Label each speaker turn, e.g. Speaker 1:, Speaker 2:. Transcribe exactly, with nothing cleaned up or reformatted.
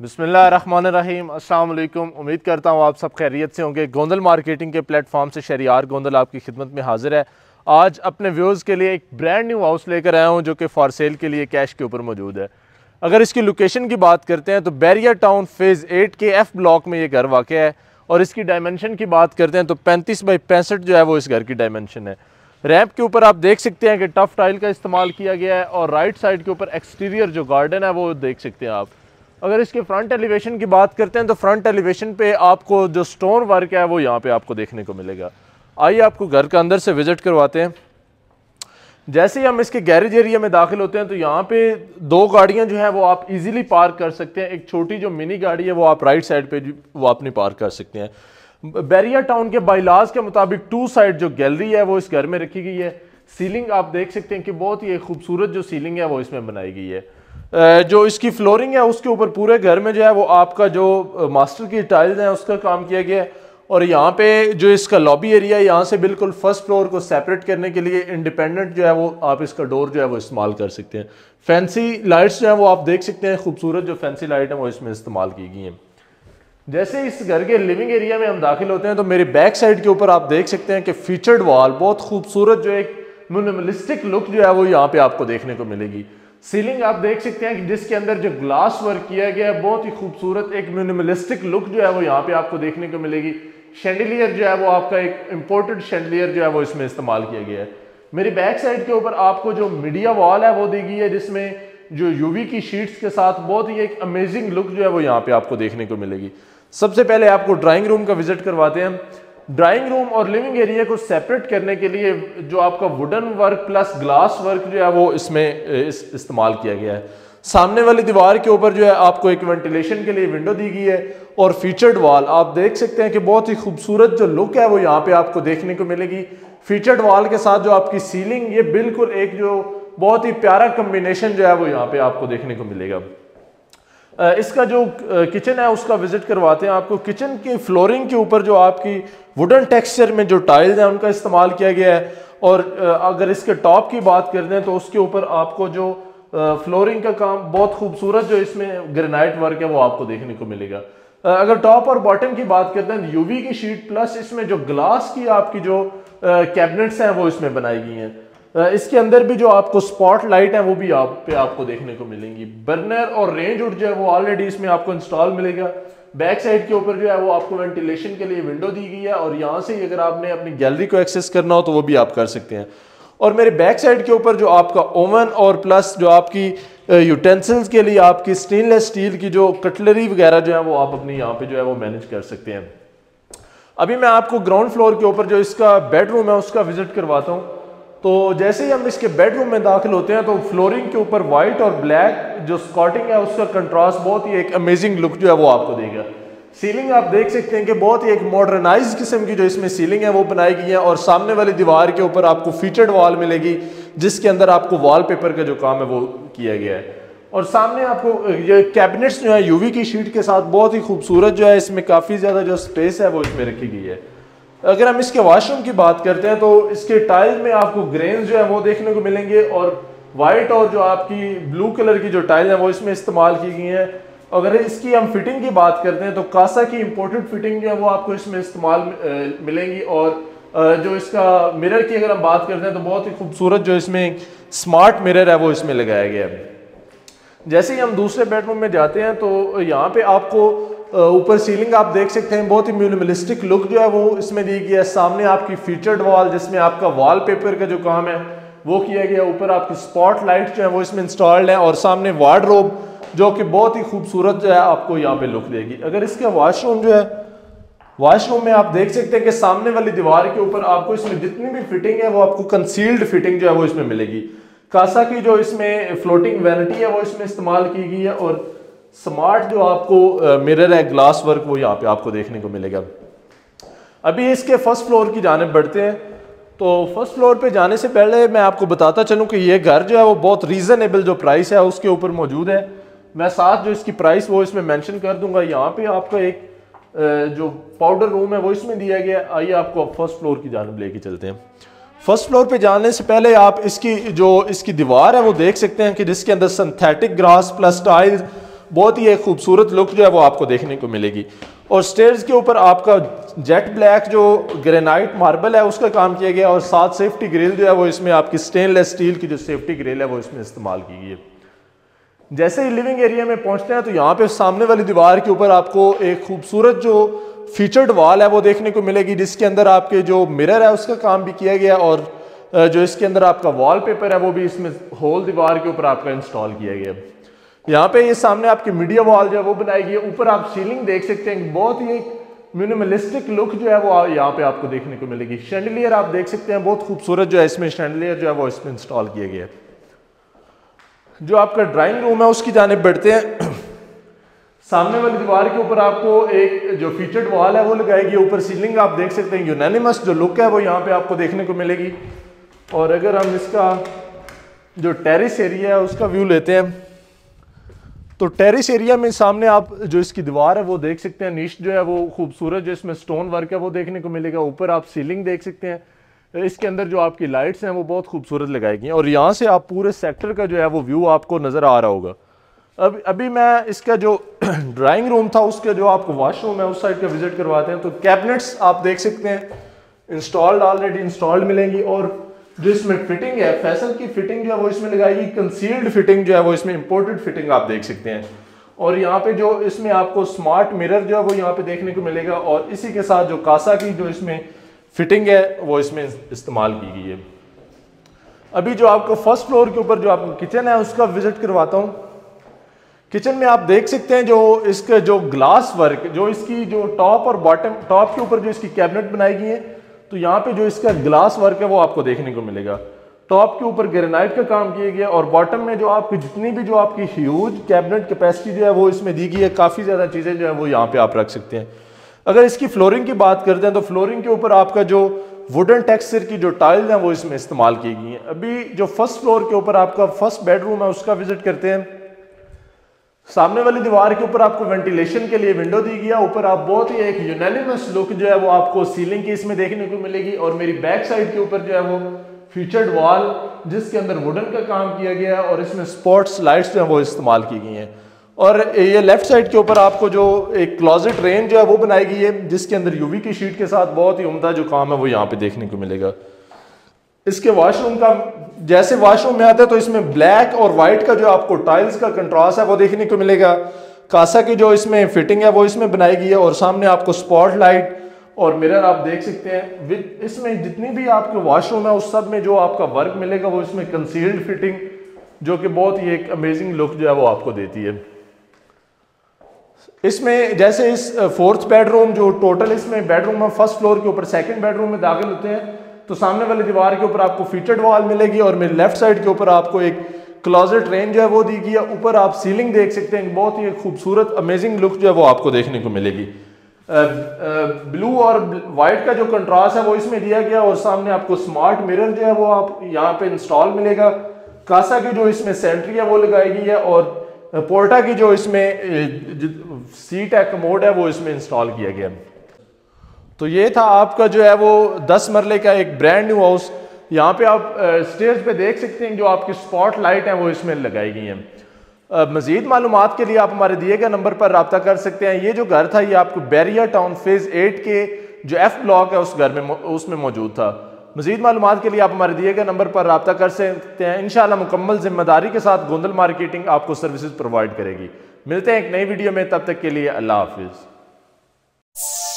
Speaker 1: बिस्मिल्लाहिर्रहमानिर्रहीम। अस्सलाम वालेकुम। उम्मीद करता हूँ आप सब खैरियत से होंगे। गोंदल मार्केटिंग के प्लेटफॉर्म से शहरियार गोंदल आपकी खिदमत में हाजिर है। आज अपने व्यूज़ के लिए एक ब्रांड न्यू हाउस लेकर आया हूँ जो कि फॉर सेल के लिए कैश के ऊपर मौजूद है। अगर इसकी लोकेशन की बात करते हैं तो बैरियर टाउन फेज़ एट के एफ ब्लॉक में ये घर वाक़ है और इसकी डायमेंशन की बात करते हैं तो पैंतीस बाई पैंसठ जो है वो इस घर की डायमेंशन है। रैंप के ऊपर आप देख सकते हैं कि टफ टाइल का इस्तेमाल किया गया है और राइट साइड के ऊपर एक्सटीरियर जो गार्डन है वो देख सकते हैं आप। अगर इसके फ्रंट एलिवेशन की बात करते हैं तो फ्रंट एलिवेशन पे आपको जो स्टोन वर्क है वो यहाँ पे आपको देखने को मिलेगा। आइए आपको घर का अंदर से विजिट करवाते हैं। जैसे ही हम इसके गैरेज एरिया में दाखिल होते हैं तो यहाँ पे दो गाड़ियाँ जो है वो आप इजीली पार्क कर सकते हैं। एक छोटी जो मिनी गाड़ी है वो आप राइट साइड पे वो अपनी पार्क कर सकते हैं। बैरियर टाउन के बाइलाज के मुताबिक टू साइड जो गैलरी है वो इस घर में रखी गई है। सीलिंग आप देख सकते हैं कि बहुत ही खूबसूरत जो सीलिंग है वो इसमें बनाई गई है। जो इसकी फ्लोरिंग है उसके ऊपर पूरे घर में जो है वो आपका जो मास्टर की टाइल्स हैं उसका काम किया गया है। और यहाँ पे जो इसका लॉबी एरिया है यहाँ से बिल्कुल फर्स्ट फ्लोर को सेपरेट करने के लिए इंडिपेंडेंट जो है वो आप इसका डोर जो है वो इस्तेमाल कर सकते हैं। फैंसी लाइट्स जो है वो आप देख सकते हैं, खूबसूरत जो फैंसी लाइट है वो इसमें इस्तेमाल की गई हैं। जैसे इस घर के लिविंग एरिया में हम दाखिल होते हैं तो मेरे बैक साइड के ऊपर आप देख सकते हैं कि फीचर्ड वॉल बहुत खूबसूरत जो एक मिनिमलिस्टिक लुक जो है वो यहाँ पे आपको देखने को मिलेगी। सीलिंग आप देख सकते हैं कि जिसके अंदर जो ग्लास वर्क किया गया है बहुत ही खूबसूरत एक मिनिमलिस्टिक लुक जो है वो यहाँ पे आपको देखने को मिलेगी। शैंडिलियर जो है वो आपका एक इंपोर्टेड शैंडिलियर जो है वो इसमें इस्तेमाल किया गया है। मेरी बैक साइड के ऊपर आपको जो मीडिया वॉल है वो दी गई है जिसमें जो यूवी की शीट्स के साथ बहुत ही एक अमेजिंग लुक जो है वो यहाँ पे आपको देखने को मिलेगी। सबसे पहले आपको ड्राइंग रूम का विजिट करवाते हैं। ड्राइंग रूम और लिविंग एरिया को सेपरेट करने के लिए जो आपका wooden work plus glass work जो है वो इसमें इस, इस्तेमाल किया गया है। सामने वाली दीवार के ऊपर जो है आपको एक वेंटिलेशन के लिए विंडो दी गई है और फीचर्ड वॉल आप देख सकते हैं कि बहुत ही खूबसूरत जो लुक है वो यहाँ पे आपको देखने को मिलेगी। फीचर्ड वॉल के साथ जो आपकी सीलिंग ये बिल्कुल एक जो बहुत ही प्यारा कम्बिनेशन जो है वो यहाँ पे आपको देखने को मिलेगा। इसका जो किचन है उसका विजिट करवाते हैं आपको। किचन की फ्लोरिंग के ऊपर जो आपकी वुडन टेक्सचर में जो टाइल्स हैं उनका इस्तेमाल किया गया है और अगर इसके टॉप की बात करते हैं तो उसके ऊपर आपको जो फ्लोरिंग का काम बहुत खूबसूरत जो इसमें ग्रेनाइट वर्क है वो आपको देखने को मिलेगा। अगर टॉप और बॉटम की बात करते हैं तो यूवी की शीट प्लस इसमें जो ग्लास की आपकी जो कैबिनेट्स हैं वो इसमें बनाई गई हैं। इसके अंदर भी जो आपको स्पॉट लाइट है वो भी आप पे आपको देखने को मिलेंगी। बर्नर और रेंज हुड जो है वो ऑलरेडी इसमें आपको इंस्टॉल मिलेगा। बैक साइड के ऊपर जो है वो आपको वेंटिलेशन के लिए विंडो दी गई है और यहाँ से अगर आपने अपनी गैलरी को एक्सेस करना हो तो वो भी आप कर सकते हैं। और मेरे बैक साइड के ऊपर जो आपका ओवन और प्लस जो आपकी यूटेंसिल्स के लिए आपकी स्टेनलेस स्टील की जो कटलरी वगैरह जो है वो आप अपनी यहाँ पे जो है वो मैनेज कर सकते हैं। अभी मैं आपको ग्राउंड फ्लोर के ऊपर जो इसका बेडरूम है उसका विजिट करवाता हूँ। तो जैसे ही हम इसके बेडरूम में दाखिल होते हैं तो फ्लोरिंग के ऊपर व्हाइट और ब्लैक जो स्कॉटिंग है उसका कंट्रास्ट बहुत ही एक अमेजिंग लुक जो है वो आपको देगा। सीलिंग आप देख सकते हैं कि बहुत ही एक मॉडर्नाइज्ड किस्म की जो इसमें सीलिंग है वो बनाई गई है और सामने वाली दीवार के ऊपर आपको फीचर्ड वॉल मिलेगी जिसके अंदर आपको वॉलपेपर का जो काम है वो किया गया है। और सामने आपको ये कैबिनेट्स जो है यूवी की शीट के साथ बहुत ही खूबसूरत जो है इसमें काफ़ी ज़्यादा जो स्पेस है वो इसमें रखी गई है। अगर हम इसके वॉशरूम की बात करते हैं तो इसके टाइल में आपको ग्रेन्स जो है वो देखने को मिलेंगे और वाइट और जो आपकी ब्लू कलर की जो टाइल है वो इसमें इस्तेमाल की गई हैं। अगर इसकी हम फिटिंग की बात करते हैं तो कासा की इंपोर्टेड फिटिंग जो है वो आपको इसमें इस्तेमाल मिलेंगी। और जो इसका मिरर की अगर हम बात करते हैं तो बहुत ही खूबसूरत जो इसमें स्मार्ट मिरर है वो इसमें लगाया गया है। जैसे ही हम दूसरे बेडरूम में जाते हैं तो यहाँ पे आपको ऊपर सीलिंग आप देख सकते हैं बहुत ही मिनिमलिस्टिक लुक जो है वो इसमें दी गई है। सामने आपकी फीचर्ड वॉल जिसमें आपका वॉलपेपर का जो काम है वो किया गया। ऊपर आपकी स्पॉट लाइट जो है वो इसमें इंस्टॉल्ड है और सामने वार्डरोब जो कि बहुत ही खूबसूरत जो है आपको यहाँ पे लुक देगी। अगर इसका वॉशरूम जो है वॉशरूम में आप देख सकते हैं कि सामने वाली दीवार के ऊपर आपको इसमें जितनी भी फिटिंग है वो आपको कंसील्ड फिटिंग जो है वो इसमें मिलेगी। कासा की जो इसमें फ्लोटिंग वैनिटी है वो इसमें इस्तेमाल की गई है और स्मार्ट जो आपको मिरर है ग्लास वर्क वो यहाँ पे आपको देखने को मिलेगा। अभी इसके फर्स्ट फ्लोर की जानिब बढ़ते हैं। तो फर्स्ट फ्लोर पे जाने से पहले मैं आपको बताता चलूँ कि ये घर जो है वो बहुत रीजनेबल जो प्राइस है उसके ऊपर मौजूद है। मैं साथ जो इसकी प्राइस वो इसमें मेंशन कर दूंगा। यहाँ पे आपका एक जो पाउडर रूम है वो इसमें दिया गया। आइए आपको फर्स्ट फ्लोर की जानिब लेके चलते हैं। फर्स्ट फ्लोर पे जाने से पहले आप इसकी जो इसकी दीवार है वो देख सकते हैं कि जिसके अंदर सिंथेटिक ग्रास प्लस टाइल्स बहुत ही एक खूबसूरत लुक जो है वो आपको देखने को मिलेगी। और स्टेयर्स के ऊपर आपका जेट ब्लैक जो ग्रेनाइट मार्बल है उसका काम किया गया और साथ सेफ्टी ग्रिल जो है वो इसमें आपकी स्टेनलेस स्टील की जो सेफ्टी ग्रिल है वो इसमें इस्तेमाल की गई है। जैसे ही लिविंग एरिया में पहुंचते हैं तो यहाँ पे सामने वाली दीवार के ऊपर आपको एक खूबसूरत जो फीचर्ड वॉल है वो देखने को मिलेगी, जिसके अंदर आपके जो मिरर है उसका काम भी किया गया और जो इसके अंदर आपका वॉलपेपर है वो भी इसमें होल दीवार के ऊपर आपका इंस्टॉल किया गया। यहाँ पे ये सामने आपकी मीडिया वॉल जो है वो बनाई गई है। ऊपर आप सीलिंग देख सकते हैं, बहुत ही मिनिमलिस्टिक लुक जो है वो यहाँ पे आपको देखने को मिलेगी। शैंडलियर आप देख सकते हैं, बहुत खूबसूरत जो है इसमें शैंडलियर जो है वो इसमें इंस्टॉल किया गया है। जो आपका ड्राइंग रूम है उसकी जानिब बढ़ते हैं। सामने वाली दीवार के ऊपर आपको एक जो फीचर्ड वॉल है वो लगाएगी। ऊपर सीलिंग आप देख सकते हैं, यूनानिमस जो लुक है वो यहाँ पे आपको देखने को मिलेगी। और अगर हम इसका जो टेरिस एरिया है उसका व्यू लेते हैं तो टेरिस एरिया में सामने आप जो इसकी दीवार है वो देख सकते हैं, नीश जो है वो खूबसूरत जो इसमें स्टोन वर्क है वो देखने को मिलेगा। ऊपर आप सीलिंग देख सकते हैं, इसके अंदर जो आपकी लाइट्स हैं वो बहुत खूबसूरत लगाई गई हैं और यहाँ से आप पूरे सेक्टर का जो है वो व्यू आपको नज़र आ रहा होगा। अब अभी मैं इसका जो ड्राइंग रूम था उसका जो आपको वॉशरूम है उस साइड का विजिट करवाते हैं। तो कैबिनेट्स आप देख सकते हैं इंस्टॉल्ड, ऑलरेडी इंस्टॉल्ड मिलेंगी। और जो इसमें फिटिंग है, फैसल की फिटिंग जो है वो इसमें लगाएगी। कंसील्ड फिटिंग जो है वो इसमें इंपोर्टेड फिटिंग आप देख सकते हैं। और यहाँ पे जो इसमें आपको स्मार्ट मिरर जो है वो यहाँ पे देखने को मिलेगा और इसी के साथ जो कासा की जो इसमें फिटिंग है वो इसमें इस्तेमाल की गई है। अभी जो आपको फर्स्ट फ्लोर के ऊपर जो आपको किचन है उसका विजिट करवाता हूँ। किचन में आप देख सकते हैं जो इसका जो ग्लास वर्क, जो इसकी जो टॉप और बॉटम, टॉप के ऊपर जो इसकी कैबिनेट बनाई गई है तो यहाँ पे जो इसका ग्लास वर्क है वो आपको देखने को मिलेगा। टॉप के ऊपर ग्रेनाइट का काम किया गया और बॉटम में जो आपकी जितनी भी जो आपकी ह्यूज कैबिनेट कैपेसिटी जो है वो इसमें दी गई है। काफ़ी ज़्यादा चीज़ें जो है वो यहाँ पे आप रख सकते हैं। अगर इसकी फ्लोरिंग की बात करते हैं तो फ्लोरिंग के ऊपर आपका जो वुडन टेक्सचर की जो टाइल्स हैं वो इसमें इस्तेमाल की गई हैं। अभी जो फर्स्ट फ्लोर के ऊपर आपका फर्स्ट बेडरूम है उसका विजिट करते हैं। सामने वाली दीवार के ऊपर आपको वेंटिलेशन के लिए विंडो दी गया। ऊपर आप बहुत ही एक यूनानिमस लुक जो है वो आपको सीलिंग की इसमें देखने को मिलेगी। और मेरी बैक साइड के ऊपर जो है वो फीचर्ड वॉल जिसके अंदर वुडन का काम किया गया है और इसमें स्पॉट्स लाइट्स जो है वो इस्तेमाल की गई हैं। और ये लेफ्ट साइड के ऊपर आपको जो एक क्लोजेट रेंज जो है वो बनाई गई है जिसके अंदर यूवी की शीट के साथ बहुत ही उम्दा जो काम है वो यहाँ पे देखने को मिलेगा। इसके वॉशरूम का जैसे वॉशरूम में आता है तो इसमें ब्लैक और वाइट का जो आपको टाइल्स का कंट्रास्ट है वो देखने को मिलेगा। कासा की जो इसमें फिटिंग है वो इसमें बनाई गई है और सामने आपको स्पॉट लाइट और मिरर आप देख सकते हैं। विद इसमें जितनी भी आपके वॉशरूम है उस सब में जो आपका वर्क मिलेगा वो इसमें कंसील्ड फिटिंग जो कि बहुत ही एक अमेजिंग लुक जो है वो आपको देती है। इसमें जैसे इस फोर्थ बेडरूम जो टोटल इसमें बेडरूम है फर्स्ट फ्लोर के ऊपर सेकंड बेडरूम में दाखिल होते हैं तो सामने वाली दीवार के ऊपर आपको फीचर्ड वॉल मिलेगी और मेरे लेफ्ट साइड के ऊपर आपको एक क्लोजेट रेंज जो है वो दी गई है। ऊपर आप सीलिंग देख सकते हैं, बहुत ही खूबसूरत अमेजिंग लुक जो है वो आपको देखने को मिलेगी। ब्लू और वाइट का जो कंट्रास्ट है वो इसमें दिया गया और सामने आपको स्मार्ट मिरर जो है वो आप यहाँ पे इंस्टॉल मिलेगा। कासा की जो इसमें सेंट्री है वो लगाई गई है और पोर्टा की जो इसमें सीट है कमोड है वो इसमें इंस्टॉल किया गया। तो ये था आपका जो है वो दस मरले का एक ब्रांड न्यू हाउस। यहाँ पे आप स्टेज पे देख सकते हैं जो आपकी स्पॉट लाइट है वो इसमें लगाई गई हैं। मजीद मालूमात के लिए आप हमारे दिए गए नंबर पर रब्ता कर सकते हैं। ये जो घर था ये आपको बैरिया टाउन फेज एट के जो एफ ब्लॉक है उस घर में उसमें मौजूद था। मजीद मालूमात के लिए आप हमारे दिए गए नंबर पर रब्ता कर सकते हैं। इंशाल्लाह मुकम्मल जिम्मेदारी के साथ गोंदल मार्केटिंग आपको सर्विसेज प्रोवाइड करेगी। मिलते हैं एक नई वीडियो में, तब तक के लिए अल्लाह हाफिज।